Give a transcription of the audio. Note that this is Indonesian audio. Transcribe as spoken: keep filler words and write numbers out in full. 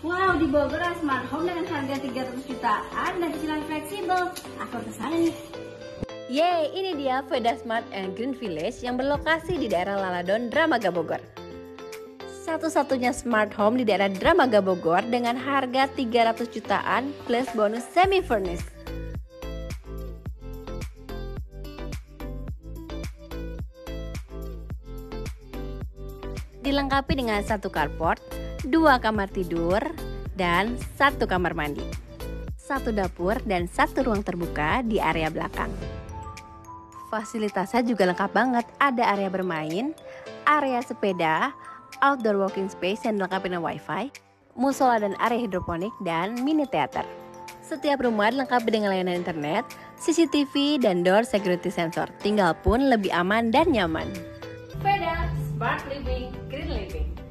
Wow, di Bogor ada smart home dengan harga tiga ratus jutaan dan cicilan fleksibel. Aku kesana nih. Yeay, ini dia Veda Smart and Green Village yang berlokasi di daerah Laladon, Dramaga Bogor. Satu-satunya smart home di daerah Dramaga Bogor dengan harga tiga ratus jutaan plus bonus semi furnished. Dilengkapi dengan satu carport, dua kamar tidur, dan satu kamar mandi. Satu dapur dan satu ruang terbuka di area belakang. Fasilitasnya juga lengkap banget, ada area bermain, area sepeda, outdoor walking space yang dilengkapi dengan wifi, musola dan area hidroponik, dan mini theater. Setiap rumah dilengkapi dengan layanan internet, C C T V, dan door security sensor. Tinggal pun lebih aman dan nyaman. Veda, smart living, green living.